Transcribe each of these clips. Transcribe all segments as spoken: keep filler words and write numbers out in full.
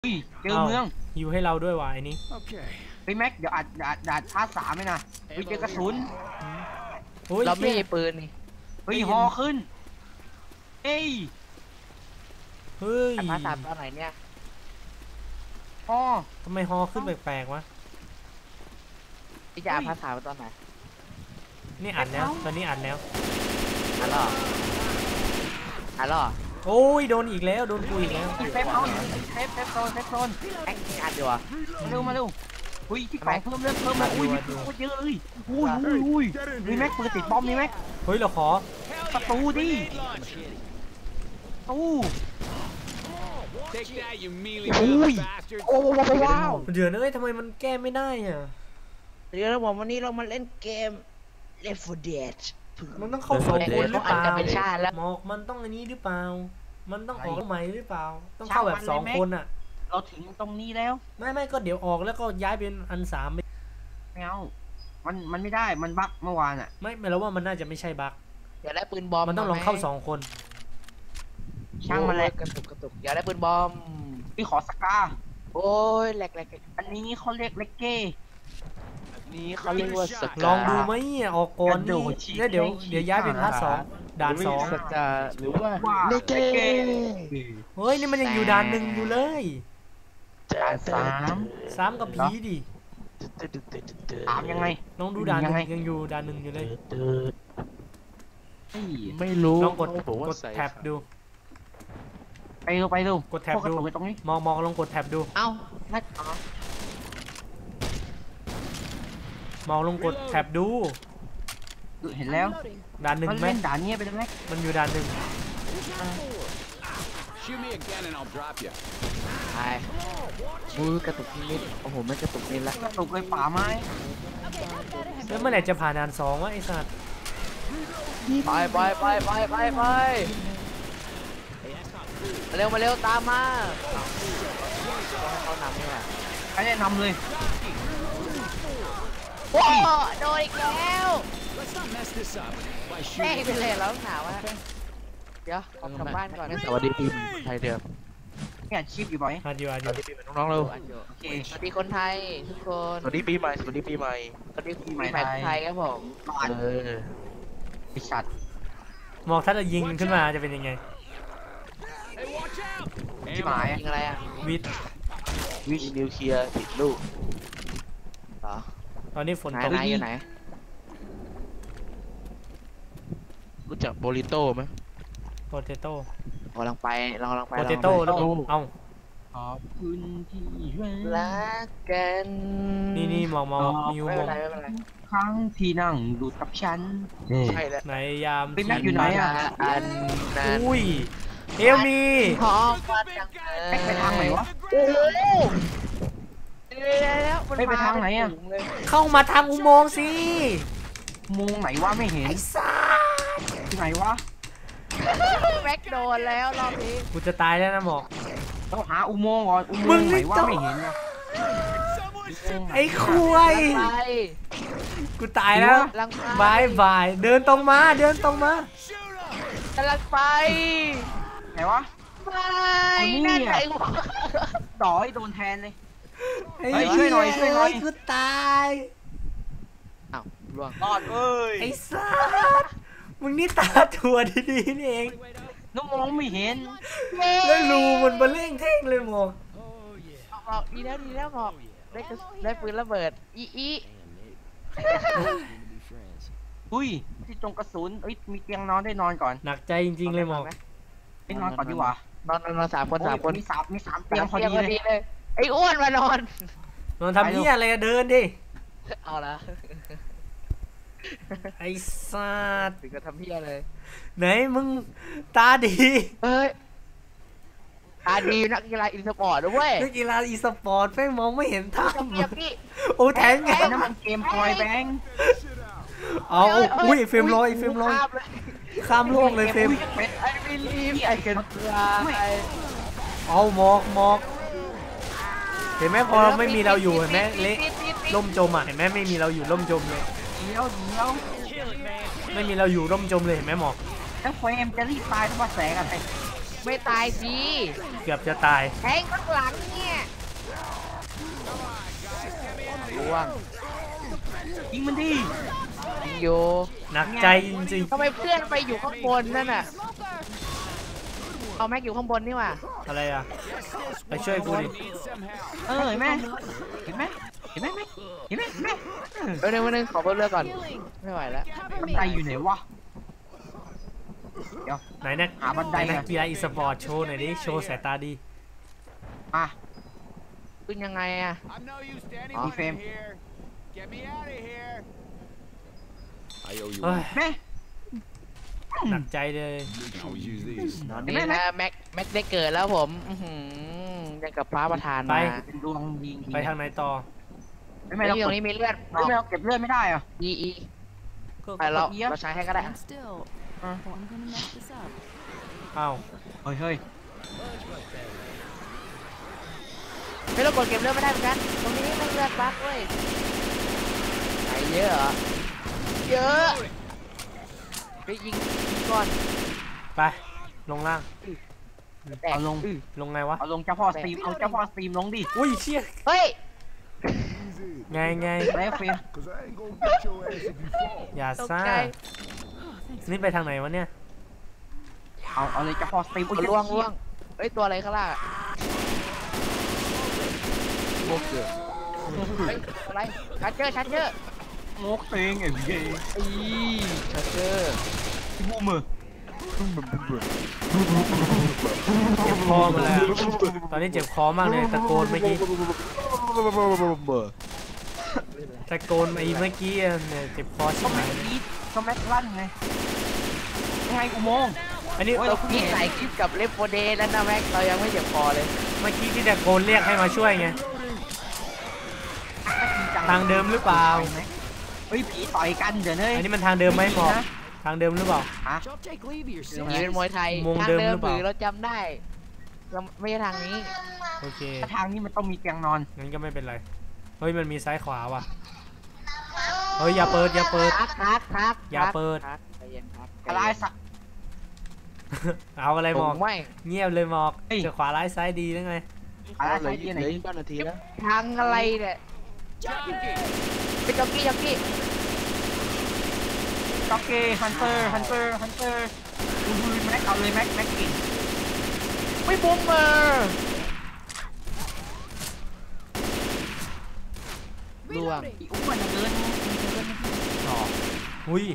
อุ้ยเจอเมืองอยู่ให้เราด้วยวะไอ้นี่ไปแม็กเดี๋ยวอัดอัดอัดพาร์ทสามไหมนะไปเจอกระสุนเราไม่มีปืนนี่เฮ้ยฮอขึ้นเอ้ยเฮ้ยพาร์ทสามตอนไหนเนี่ยฮอทำไมฮอขึ้นแปลกๆวะพี่จะพาร์ทสามตอนไหนนี่อัดแล้วตอนนี้อัดแล้วอัดหรออัดหรอโอ้ยโดนอีกแล้วโดนกูอีกแล้วเซฟเอาเซฟเซฟโซนเซฟโซนแอ็กอัดดีวะมาเร็วมาเร็วอุ้ยที่สองเพิ่มเริ่มเพิ่มมาอุ้ยมีโคตรเยอะเลยอุ้ยอุ้ยอุ้ยมีแม็กปืนติดบอมนี่แม็กเฮ้ยเราขอประตูดิตู้อุ้ยโอ้ว้าวเดี๋ยวนะเอ้ยทำไมมันแก้ไม่ได้อ่ะเดี๋ยวเราบอกวันนี้เรามาเล่นเกม Left โฟร์ Dead มันต้องเข้าสองคนหรือเปล่าหมอกมันต้องอันนี้หรือเปล่ามันต้องออกใหม่หรือเปล่าต้องเข้าแบบสองคนอ่ะเราถึงตรงนี้แล้วไม่ไม่ก็เดี๋ยวออกแล้วก็ย้ายเป็นอันสามไปไม่เอามันมันไม่ได้มันบั๊กเมื่อวานอ่ะไม่ไม่แล้วว่ามันน่าจะไม่ใช่บั๊กอยากได้ปืนบอมมันต้องลองเข้าสองคนช่างมันเลยกระตุกกระตุกอยากได้ปืนบอมพี่ขอสกาโอ้ยแหลกแหลกอันนี้เขาเรียกเล็กเก้นี่เขาเรียกว่าสกาลองดูไหมออกก่อนนี่เดี๋ยวเดี๋ยวย้ายเป็นพาร์ทสองด่านสองสกาหรือว่าเล็กเก้เฮ้ยนี่มันยังอยู่ด่านหนึ่งอยู่เลยด่านสามสามกับผีดิสามยังไงน้องดูด่านหนึ่งยังอยู่ด่านหนึ่งอยู่เลยไม่รู้ลองกดกดแท็บดูไปดูไปดูกดแท็บดูตรงนี้มองมองลองกดแท็บดูเอ้าไม่มองลงกดแท็บดูเห็นแล้วด่านหนึ่งไหมด่านนี้ไปได้ไหมมันอยู่ด่านหนึ่งไอ้มือกระตุกนิดโอ้โหไม่กระตุกนิดละกระตุกเลยป่าไม้แล้วเมื่อไหร่จะผ่านด่านสองวะไอ้สัตว์ไปไปไปไปไปไปเร็วมาเร็วตามมาเขานำเนี่ยใครแนะนำเลยโอ้โดนอีกแล้วแม่เป็นเลยแล้วหนาวะเดี๋ยวออกกลับบ้านก่อนสวัสดีปีไทยเดิมนี่อัดคลิปอยู่บ่อยอัดอยู่อัดอยู่สวัสดีปีใหม่น้องๆเร็วสวัสดีคนไทยทุกคนสวัสดีปีใหม่สวัสดีปีใหม่สวัสดีปีใหม่ไทยครับผมเออไอสัตว์มองถ้าจะยิงขึ้นมาจะเป็นยังไงที่หมายยิงอะไรอ่ะวิทวิชนิวเคลียร์ติดลูกเหรอตอนนี้ฝนตกอยู่ไหนรู้จักโบริโต้ไหมโปเตโต้กำลังไปเรากำลังไปโปเตโต้แล้วเอาขอบคุณที่รักกันนี่นี่มองมองมิวมองครั้งที่นั่งดูกับฉันใช่แล้วในยามเป็นนักอยู่ไหนอ่ะอันนั้นอุ้ยเอลมีพอกันไปทางไหนวะโอ้ไม่ไปทางไหนอ่ะเข้ามาทางอุโมงค์สิอุโมงค์ไหนวะไม่เห็นไอ้ซ่าที่ไหนวะแม็กโดนแล้วรอบนี้กูจะตายแล้วนะหมอกต้องหาอุโมงค์ก่อนอุโมงค์ไหนวะไม่เห็นนะไอ้คุยกูตายแล้วบายบายเดินตรงมาเดินตรงมากำลังไปไหนวะไปนั่นไงต่อให้โดนแทนเลยเฮ้ยช่วยหน่อยช่วยหน่อยกูตายอ้าวล่วงรอดเอ้ยไอ้สัสมึงนี่ตาถั่วดีๆนี่เองน้องมองไม่เห็นแล้วรูมันมาเล่งเท่งเลยหมอกบอกดีแล้วดีแล้วบอกได้ได้ปืนระเบิดอีอีอุ้ยที่ตรงกระสุนเอ้ยมีเตียงนอนได้นอนก่อนหนักใจจริงๆเลยหมอกไปนอนก่อนดีกว่านอนนอนสามคนสามคนมีสามมีสามเตียงพอดีเลยไอ้อ้วนมานอนนอนทำเหี้ยอะไรเดินดิเอาละไอ้สัตว์ถึงจะทำเหี้ยเลยไหนมึงตาดีเอ้ยตาดีนักกีฬาอีสปอร์ตด้วยนักกีฬาอีสปอร์ตแม่งมองไม่เห็นทางโอ้แทงไงนั่นมันเกมพอยแบงเอาอุ้ยเฟรมลอยเฟรมลอยข้ามโลกเลยเฟรมไอ้บิลลี่ไอ้กันเอาหมอกหมอกเห็นไหมพอไม่มีเราอยู่เห็นไหมเละล่มจมอ่ะเห็นไหมไม่มีเราอยู่ล่มจมเลยเดี๋ยวเดี๋ยวไม่มีเราอยู่ล่มจมเลยเห็นไหมหมอกทั้งเฟรมจะรีบตายทั้งว่าแสงอะไรไม่ตายสิเกือบจะตายแทงข้างหลังเนี่ยล่วงยิงมันดิยิงโยหนักใจจริงทำไมเพื่อนไปอยู่ข้างบนนั่นน่ะเอาแม็กอยู่ข้างบนนี่ว่ะๆอะไรอ่ะไปช่วยกูดิเออเห็นไหมเห็นไหมเห็นไหมเห็นไหมเห็นไหมเออเดี๋ยววันนึงขอเพิ่มเลือดก่อนไม่ไหวแล้วบันไดอยู่ไหนวะเดี๋ยวไหนนักหาบันไดไหนนักนะกีฬาอีสปอร์ตโชว์หน่อยดิโชว์สายตาดีมาขึ้นยังไงอะมีเฟรมเฮ้ยแม่หนักใจเลยนี่นะแม็กแม็กได้เกิดแล้วผมอื้อหือยังกับพระประธานมาเป็นดวงยิงไปทางไหนต่อไม่ไม่ไอ้เราตรงนี้มีเลือดไม่เราเก็บเลือดไม่ได้อะอีอีก็ไปเราเราใช้ให้ก็ได้ Stand still, or I'm gonna mess this up. อ้าวเฮ้ยเฮ้ยเฮ้ยเรากดเก็บเลือดไม่ได้เหมือนกันตรงนี้ไม่เลือดบั๊กเว้ยใส่เยอะเหรอเยอะไปยิงยิงก่อนไปลงล่างแตกเอาลงลงไงวะเอาลงเจ้าพ่อสตรีมเอาเจ้าพ่อสตรีมลงดิอุ้ยเชี่ยเฮ้ยไงไงแล้วเฟรมอย่าตกซ่าใจนี่ไปทางไหนวะเนี่ยเอาเอาเลยเจ้าพ่อสตรีมเอาล่วงล่วงเฮ้ยตัวอะไรข้างล่างอะเฮ้ยอะไรชัดเจอชัดเจอโมกเองไอ้เหี้ยอีชัดเจอที่บูมือเจ็บคอมาแล้ว ตอนนี้เจ็บคอมากเลยตะโกนเมื่อกี้ตะโกนไอ้เมื่อกี้เนี่ยเจ็บคอชิก็บแม็หาก ยอีทก็แม็กลั่นไงไม่ให้อุโมงค์อันนี้โอ้ยเราพี่ใส่คลิปกับเลฟโฟเดย์แล้วนะแม็กเรายังไม่เจ็บคอเลยเมื่อกี้ที่ตะโกนเรียกให้มาช่วยไง ทางเดิมหรือเปล่าเฮ้ยผีต่อยกันเดี๋ยวเนยอันนี้มันทางเดิมไหมหมอกทางเดิมหรือเปล่าฮะนี่เป็นมวยไทยมุมทางเดิมเดิมหรือเปล่าหรือเราจำได้เราไม่ใช่ทางนี้โอเคถ้าทางนี้มันต้องมีเตียงนอนงั้นก็ไม่เป็นไร เฮ้ยมันมีซ้ายขวาว่ะ เฮ้ยอย่าเปิดอย่าเปิดคักคักคักอย่าเปิดคักใจเย็นครับอะไรสักเอาอะไรหมอกผมไม่เงียบเลยหมอกเฮ้ยจะขวาร้ายซ้ายดีได้ไงอะไรเหลืสัอกที่ไหนอีกเก้านาทีแล้วทางอะไรเนี่ยเป็นจ็อกกี้จ็อกกี้จ็อกเกย์ฮันเตอร์ฮันเตอร์ฮันเตอร์ดูดูแม็กเอาเลยแม็กแม็กกินไม่บุ้มมา ล่วงอีอ้วนเดินเดินหรออุ้ย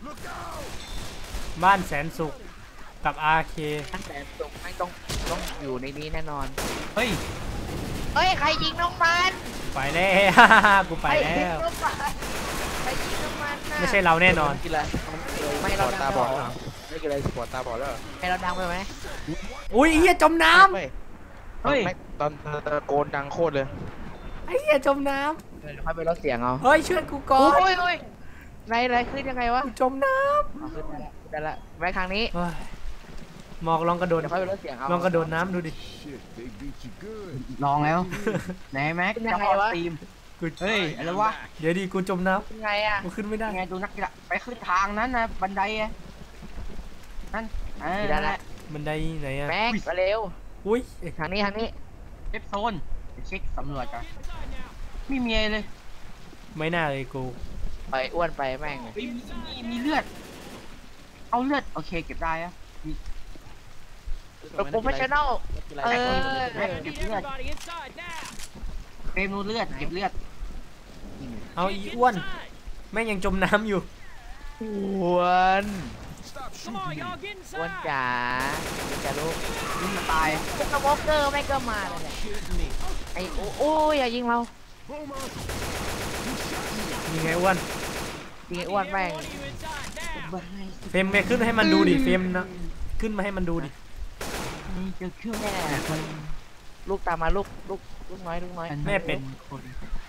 บ้านแสนสุขกับ อาร์ เคตั้งแต่ตรงไม่ต้องต้องอยู่ในนี้แน่นอนเฮ้ยเฮ้ยใครยิงน้องมันไปแล้ว กูไปใครแล้ยิงวน้องมันใครยิงน้องมันน่ะไม่ใช่เราแน่นอนกินอะไรไม่สเราปอร์ตดัตาง บไปอดเหรอไม่กินอะไรสปอร์ตตาบอดแล้วให้เราดังไปไหมอุ้ยไอ้เหี้ยจมน้ไม่เฮ้ยไม่ตอนตะโกนดังโคตรเลยำไอ้เหี้ยจมน้เดี๋ยวค่อยไปลดเสียงเอาำเฮ้ยช่วยกูก่อโอ้นยโอ้ยในอะไรขึ้นยังไงวะกูจมน้เอาขึ้นได้ละขึ้นได้ละไว้ครั้งนี้ำเฮ้ยหมอกลองกระโดดเดี๋ยวค่อยไปลดเสียงเอาลองกระโดดน้ำดูดิลองแล้วไหนแม็กเจ้าพ่อสตรีมกูเฮ้ยอะไรวะเดี๋ยวดิกูจมน้เป็นไงอ่ะำกูขึ้นไม่ได้ยังไงดูนักกีฬาไปขึ้นทางนั้นนะบันไดอะนั่นเออได้นั่นแหละละบันไดไหนอะแม็กมาเร็วอุ้ยทางนี้ทางนี้เช็คโซนเช็คสำรวจกันไม่มีอะไรเลยไม่น่าเลยกูไปอ้วนไปแม่งเฮ้ยมีมีมีเลือด เอาเลือดโอเคเก็บได้อะมีเราโปรเฟชชั่นอลกินอะไรเออแม็กเก็บเลือดเฟรมนูเลือดเก็บเลือดเอาอีอ้วนแม่งยังจมน้ำอยู่อ้วนอ้วนจ๋าจ๋าลูกนี่มาตายพวกสโมเกอร์ไม่ก็มาเลยแหละไอ้โอ้โอ้ยอย่ายิงเรายังไงอ้วนยิงไอ้อ้วนแม่งเฟรมไปขึ้นให้มันดูดิเฟรมนะขึ้นมาให้มันดูดินี่จะเครื่องแม่ลูกตามมาลูกลูกลูกน้อยลูกน้อยแม่เป็นคน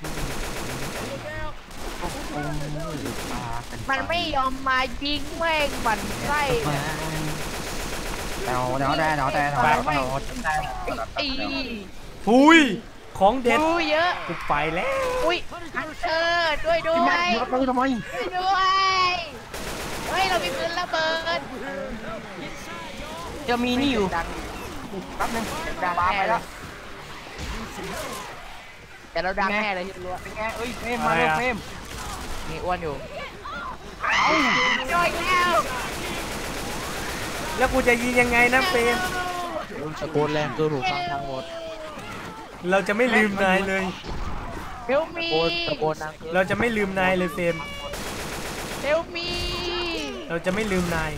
โอ้โหตาเป็มันไม่ยอมมายิงแม่งบั่นไส้เดาเดาได้เดาได้เดาได้เดาได้ไอ้หุยของเด็ดดูเยอะกูไปแล้วอุ้ยฮันเตอร์ด้วยด้วพี่แม็กยยิงประตูทำไมช่วยด้วยเฮ้ยเรามีปืนระเบิดเจจะมีนี่อยู่ดังแป๊บนึงดังปาไปแน่เลแล้วยแต่เราดังแน่เลยที่รู้เป็นไงเอ้ยเฟรมมาเร็วเฟรมมีอ้วนอยู่เอ้าจอยแล้วแล้วกูจะยิงยังไงนะเฟรมตะโกนแรงเกินหูฟังทั้งหมดเราจะไม่ลืมนายเลยเฮลมีตะโกนตะโกนดังเกินเราจะไม่ลืมนายเลยเฟรมเฮลมีเราจะไม่ลืมนาย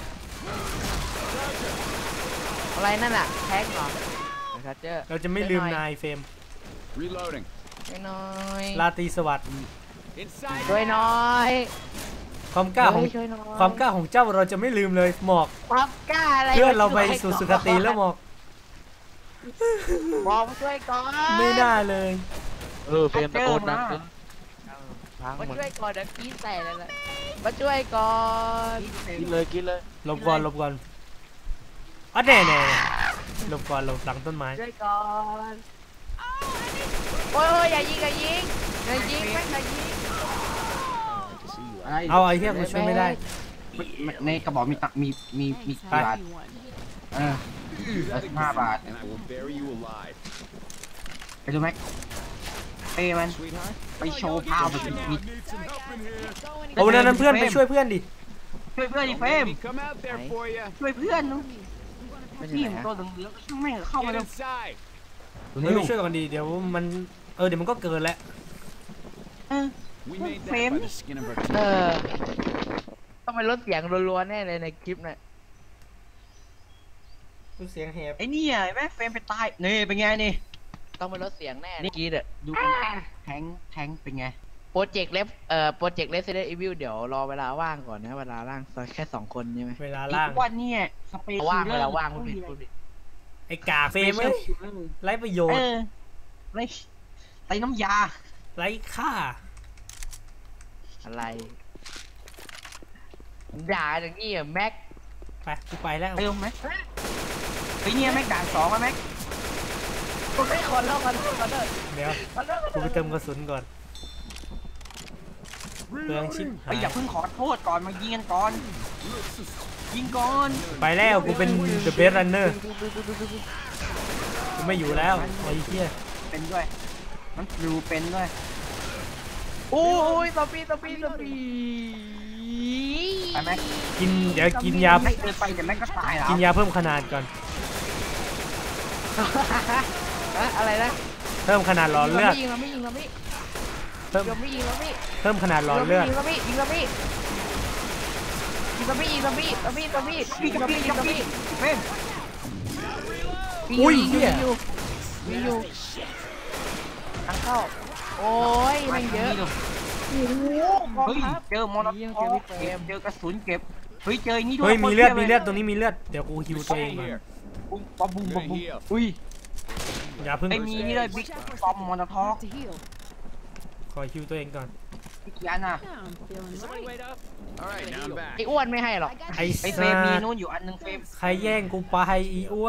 อะไรนั่นอ่ะแท็กเหรอชัดเจอเราจะไม่ลืมนายเฟรม Reloading. ช่วยหน่อยราตรีสวัสดิ์ Inside. ช่วยหน่อยความกล้าของช่วยหน่อยความกล้าของเจ้าเราจะไม่ลืมเลยหมอกความกล้าอะไรเพื่อนเราไปสู่สุคติแล้วหมอกบอกมาช่วยก่อนไม่น่าเลยเออเฟรมตะโกนดังเกินพังมาหมดช่วยก่อนเดี๋ยวกรีดใส่เลยแหละมาช่วยก่อนกินเลยกินเลยหลบก่อนหลบก่อนอ๋อแน่แน่หลบก่อนหลบหลังต้นไม้ช่วยก่อนโอ้ยอย่ายิงอย่ายิงอย่ายิงไม่อย่ายิงอะไรเอาไอ้เหี้ยกูช่วยไม่ได้ในกระบอกมีตักมีมีมี Thanks, กี่บาท everyone. เออห้าบาท And I will bury you alive. ไปดูแม็กเป้มัน Sweetheart. ไปโชว์ภาพแบบมี Need some help in here. เอานั้นเพื่อนไปช่วยเพื่อนดิช่วยเพื่อนดิเฟรม Maybe come out there for you. ช่วยเพื่อนนู้ไม่พี่ใช่มันไหนตัวอะเหลืองๆช่างแม่งเข้ามา Get แล้ว inside. เฮ้ยไปช่วยกันดีเดี๋ยวมันเออเดี๋ยวมันก็เกินแล้วเออ We made that Fame. by the skin of our เอ teeth. อต้องไปลดเสียงรัวๆแน่เลยในคลิปน่ะเสียงแหบไอ้นี่อ่ะแม่งเฟรมไปตายนี่เป็นไงนี่ต้องไปลดเสียงแน่ในกรีดอะดูเป็นแทงแทงเป็นไงโปรเจกต์เลฟเอ่อโปรเจกต์เลฟเซเดอร์อีวิลเดี๋ยวรอเวลาว่างก่อนนะเวลาว่างแค่สองคนใช่ไหมเวลาล่างวันนี้สเปซว่างเวลาว่างพูดผิดพูดผิดไอ้กากเฟรมเอ้ยไร้ประโยชเอน์อไรไอ้น้ำยาไร้ค่าอะไรด่าอย่างนี้อะแม็กไปกูไปแล้วเติมไหมไอ้เนี่ยแม็กด่านสองอ่ะแม็กกูไม่คนแล้วคนคนเด้อเดี๋ยวคนเด้อกูไปเติมกระสุนก่อนเปลืองชิบไอ้หายอย่าเพิ่งขอโทษก่อนมายิงกันก่อนยิงก่อนไปแล้วกูเป็น the best runner กูไม่อยู่แล้วไอ้เหี้ยเป็นด้วยมันดูเป็นด้วยโอ้ยตอปี้ตอปี้ตอปี้ไปแม็กกินเดี๋ยวกินยาแม็กเดินไปเดี๋ยวแม็กก็ตายแล้วกินยาเพิ่มขนาดก่อนอะอะไรนะเพิ่มขนาดหลอดเลือดยิงเราไม่ยิงเราไม่เพิ่มยิงเราไม่ยิงเราไม่เพิ่มขนาดหลอดเลือดยิงเราไม่ยิงเราไม่ยิงเราไม่ยิงเราไม่ยิงเราไม่ยิงเราไม่พี่กับพี่กับพี่เฟรมอุ้ยเหี้ยอยู่ยิงอยู่ทางเข้าโอ้ยมันเยอะโอ้โหเฮ้ยเจอมอนาโคเก็บเจอกระสุนเก็บเฮ้ยเจอนี่ด้วยเฮ้ยมีเลือดมีเลือดตรงนี้มีเลือดเดี๋ยวกูฮิวตัวเองก่อน Here. บุ้มปั๊บบุ้ม I'm ปั๊บ gonna บุ้ม heal. อุ้ยอย่าเพิ่งไอ้มีนี่เลยบิ๊กปอมมอนาทอก To heal. ขอฮิวตัวเองก่อนพี่เกียร์น่ะ Yeah, I'm feeling right. All right, now I'm back. ไอ้อ้วนไม่ให้หรอกไอ้ไอ้เฟสัรมมีสนู่นอยู่อันนึงเฟรมใครแย่งกูไปอีอ้วน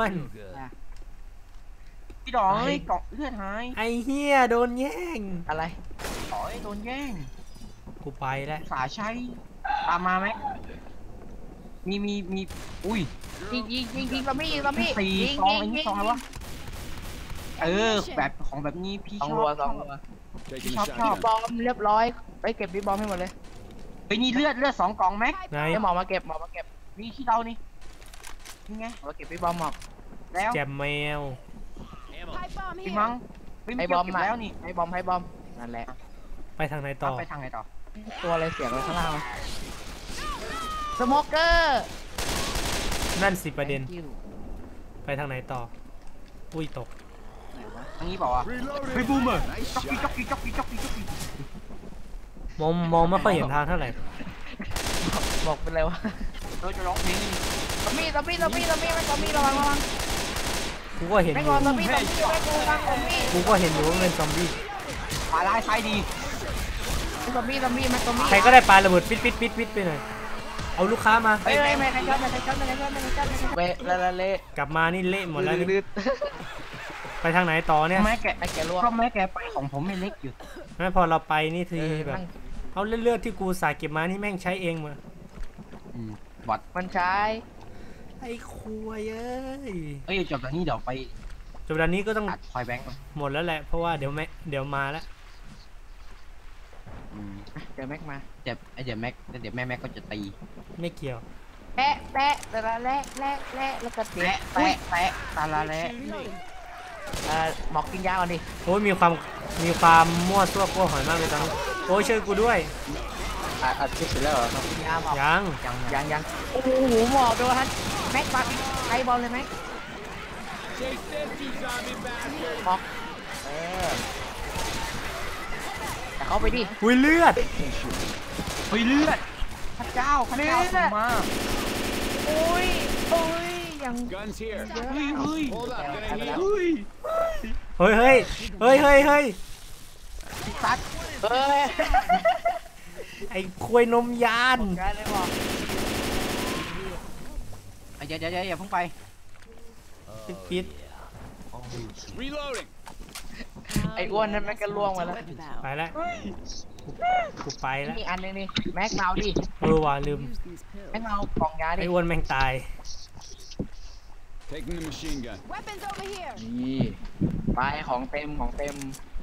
พี่ดอกเฮ้ยเกาะเลือดหายไอ้เฮียโดนแย่งอะไรต่อยโดนแย่งกูไปแล้วสาใช้ตามมาไหมมีมีมีอุ้ยยิงยิงยิงยิงเราไม่ยิงเราไม่สี่ยิงซองยิไอ้งนี่ยิงซองอะไรวะเออแบบของแบบนี้พี่สองชรัวอบสองรัว Taking a Chop, shot. ชอบบอมเรียบร้อยไปเก็บบิ๊กบอมให้หมดเลยไอ้นี่เลือดเลือดสองกล่องแม็กไหนให้หมอมาเก็บหมอมาเก็บมีที่เรานี่นี่ไงหมอมาเก็บบิ๊กบอมหมอกแล้วแจมแมว Pipe bomb พี่ here. มังเฮ้ยให้เก็บอมเก็บมาแล้วนี่ให้บอมให้บอมนั่นแหละไปทางไหนต่อเอาไปทางไหนต่อตัวอะไรเสียงอะไรข้างล่างวะสโมเกอร์นั่นสิประเด็นไปทางไหนต่อ อุ้ยตกทางนี้บอกว่า Reloading. เฮ้ยบูมเมอร์ Nice จ็อกกี้ shot. จ็อกกี้จ็อกกี้จ็อกกี้จ็อกกี้มองมองไม่ค่อยเห็นทางเท่าไหร่บอกเป็นไรวะเราจะร้องเพลงตอมี่ตอมี่ตอมี่ตอมี่ไม่ตอมี่ระวังระวังกูก็เห็นอไม่ยู่งอนตอมี่ตอมี่ไม่กูระวังตอมี่กูก็เห็นอยู่ว่าเป็นซอมบี้ขวาลายซ้ายดีตอมี่ตอมี่มันตอมี่ใครก็ได้ปาระเบิดปิดปิดปิดปิดไปหน่อยเอาลูกค้ามาเฮ้ยไม่ไม่ใครชอบไม่ใครชอบไม่ใครชอบไม่ใครชอบเวละละเละกลับมานี่เละหมดแล้วนี่ดืดไปทางไหนต่อเนี่ยแม่แกไอ้แกลวกก็แม่แกไปของผมไม่เล็กอยู่ไม่พอเราไปนี่ทีเออแบบนั่งเอาเลือดๆที่กูสายเก็บมานี่แม่งใช้เองมาอืมวัดมันใช้ไอ้คุยเอ้ยเอ้ยจบตอนนี้เดี๋ยวไปจบด้านนี้ก็ต้องอัดคอยแบงค์หมดแล้วแหละเพราะว่าเดี๋ยวแม่เดี๋ยวมาแล้วเดี๋ยวแม็กมาเดี๋ยวเดี๋ยวแม็กเดี๋ยวแม่แม็กก็จะตีไม่เกี่ยวแปะแปะแต่ละแร่แร่แร่แล้วก็เตะแปะแปะแปะตาละแล้เอ่อหมอกกินยาก่อนดิโอ้ยมีความมีความมั่วซั่วกลัวหอยมากเลยตอนนี้โอ้ยช่วยกูด้วยอัดอัดคลิปเสร็จแล้วเหรอหมอกกินยาหมอกยังยังยังยังโอ้โหหมอกโดนฮันแม็กปักไอบอลเลยแม็ก Take this, you zombie bastard. หมอกเออแต่เข้าไปดิอุ้ยเลือดเฮ้ยเลือดพระเจ้าพระเจ้าส่งมาโอ้ยโอ้ยยัง Guns here. เฮ้ยเฮ้ย Hold up, gonna ไป heal. แล้วเฮ้ยเฮ้ยเฮ้ยเฮ้ยเฮ้ยเฮ้ยซัดเฮ้ยไอ้คุยนมยานได้เลยบอกเดี๋ยวเดี๋ยวเดี๋ยวอย่าเพิ่งไปปิดปิด Reloading. ไอ้อ้วนนั่นแม็กก็ล่วงมาแล้วไปแล้วกูไปแล้วนี่อันนึงนี่แม็กเมาดิเออว่ะลืมแม็กเมากล่องยาดิไอ้อ้วนแม่งตาย Taking the machine gun. Weapons over here. นี่ไปของเต็มของเต็ม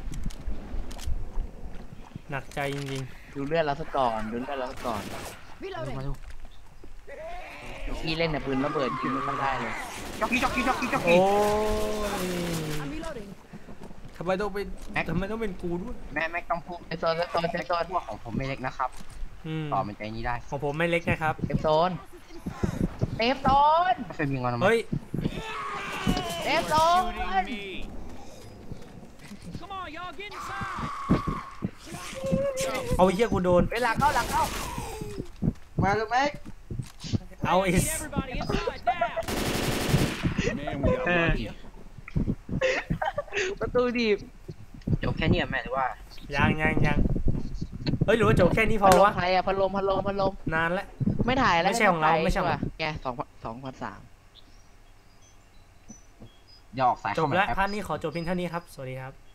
หนักใจจริงดูเลือดเราสักก่อนดูเลือดเราสักก่อน Reloading. มาดูพี่เล่นแต่ปืนระเบิดยิงมันได้เลยจ็อกกี้จ็อกกี้จ็อกกี้จ็อกๆ โอ้กี้ย I'm reloading. ทำไมต้องเป็นทำไมต้องเป็นกูด้วยแม่แม็กต้องพูดเซฟโซนเซฟโซนเซฟโซนพวกของผมไม่เล็กนะครับอืมต่อมันใจนี้ได้ของผมไม่เล็กนะครับเซฟโซนเซฟโซนไม่เคยมีงอนมาเฮ้ยเซฟโซน Shooting me. Come on, y'all, get inside. เอาไอ้เหี้ยกูโดนเวลาเข้าหลังเข้ามาเลยแม็กเอาไอ้ Get everybody inside now. Man, we got lucky. ประตูดีบจบแค่นี้แม่หรือว่ายังยังยังเฮ้ยหรือว่าจบแค่นี้พพัอดลมวะใครอะพัดลมพัดลมพัดลมนานแล้วไม่ถ่ายแล้วไม่ใช่ของเราไม่ใช่ของเราแกสองสองพันสามเดี๋ยวออกสายจเข้าบมาแล้วครับพาร์ทนี้ขอจบเพียงเท่านี้ครับ สวัสดีครับ